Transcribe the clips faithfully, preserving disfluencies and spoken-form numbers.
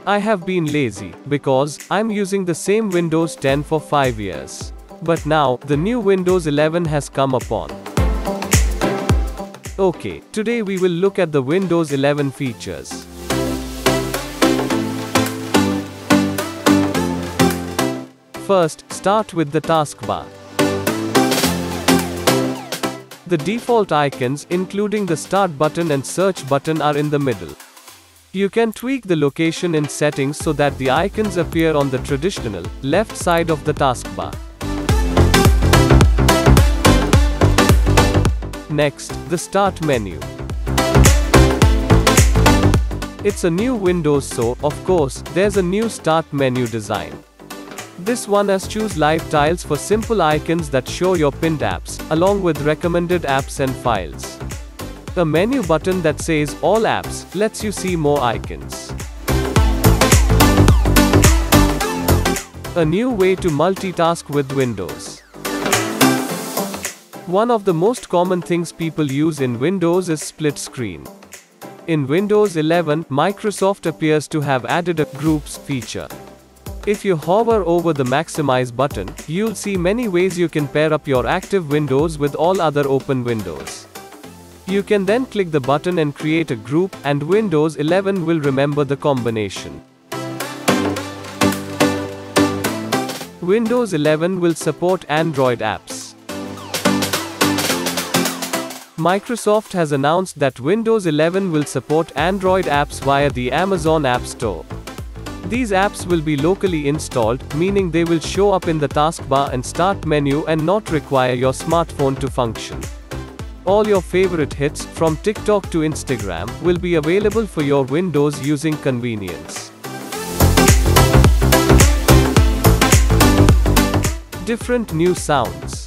I have been lazy, because I'm using the same Windows ten for five years. But now, the new Windows eleven has come upon. Okay, today we will look at the Windows eleven features. First, start with the taskbar. The default icons, including the Start button and Search button, are in the middle. You can tweak the location in settings so that the icons appear on the traditional, left side of the taskbar. Next, the Start menu. It's a new Windows, so, of course, there's a new Start menu design. This one has choose live tiles for simple icons that show your pinned apps, along with recommended apps and files. A menu button that says All Apps lets you see more icons. A new way to multitask with Windows. One of the most common things people use in Windows is split screen. In Windows eleven, Microsoft appears to have added a Groups feature. If you hover over the Maximize button, you'll see many ways you can pair up your active windows with all other open windows. You can then click the button and create a group, and Windows eleven will remember the combination. Windows eleven will support Android apps. Microsoft has announced that Windows eleven will support Android apps via the Amazon App Store. These apps will be locally installed, meaning they will show up in the taskbar and Start menu and not require your smartphone to function. All your favorite hits, from TikTok to Instagram, will be available for your Windows using convenience. Different new sounds.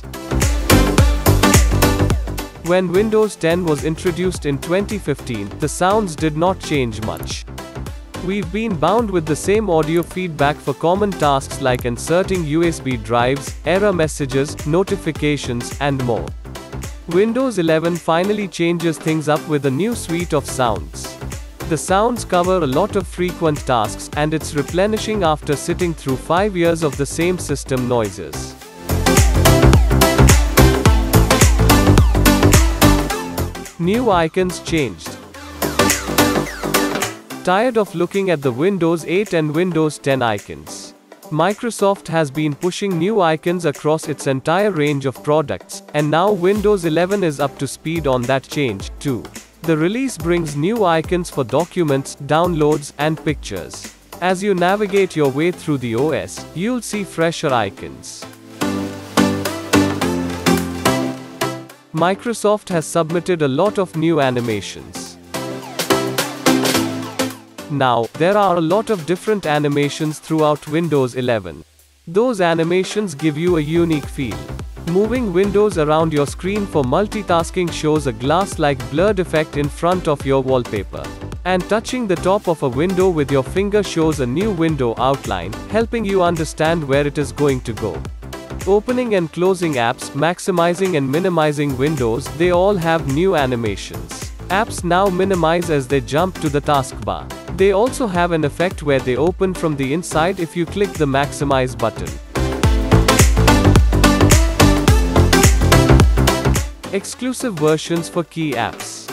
When Windows ten was introduced in twenty fifteen, the sounds did not change much. We've been bound with the same audio feedback for common tasks like inserting U S B drives, error messages, notifications, and more. Windows eleven finally changes things up with a new suite of sounds. The sounds cover a lot of frequent tasks, and it's replenishing after sitting through five years of the same system noises. New icons changed. Tired of looking at the Windows eight and Windows ten icons? Microsoft has been pushing new icons across its entire range of products, and now Windows eleven is up to speed on that change, too. The release brings new icons for documents, downloads, and pictures. As you navigate your way through the O S, you'll see fresher icons. Microsoft has submitted a lot of new animations. Now, there are a lot of different animations throughout Windows eleven. Those animations give you a unique feel. Moving windows around your screen for multitasking shows a glass-like blurred effect in front of your wallpaper. And touching the top of a window with your finger shows a new window outline, helping you understand where it is going to go. Opening and closing apps, maximizing and minimizing windows, they all have new animations. Apps now minimize as they jump to the taskbar. They also have an effect where they open from the inside if you click the Maximize button. Exclusive versions for key apps.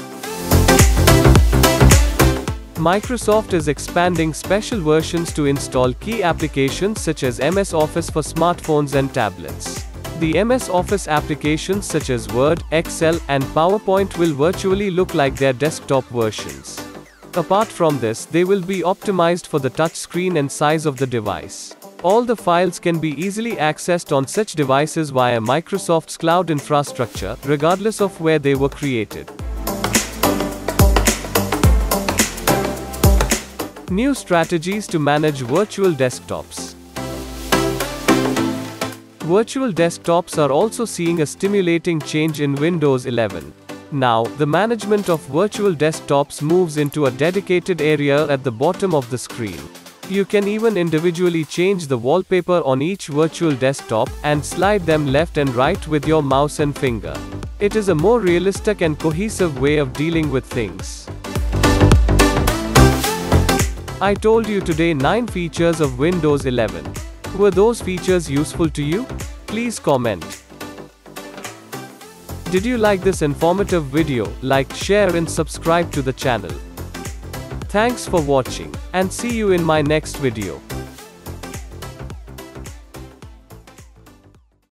Microsoft is expanding special versions to install key applications such as M S Office for smartphones and tablets. The M S Office applications such as Word, Excel, and PowerPoint will virtually look like their desktop versions. Apart from this, they will be optimized for the touchscreen and size of the device. All the files can be easily accessed on such devices via Microsoft's cloud infrastructure, regardless of where they were created. New strategies to manage virtual desktops. Virtual desktops are also seeing a stimulating change in Windows eleven. Now, the management of virtual desktops moves into a dedicated area at the bottom of the screen. You can even individually change the wallpaper on each virtual desktop, and slide them left and right with your mouse and finger. It is a more realistic and cohesive way of dealing with things. I told you today nine features of Windows eleven. Were those features useful to you? Please comment. Did you like this informative video? Like, share and subscribe to the channel. Thanks for watching, and see you in my next video.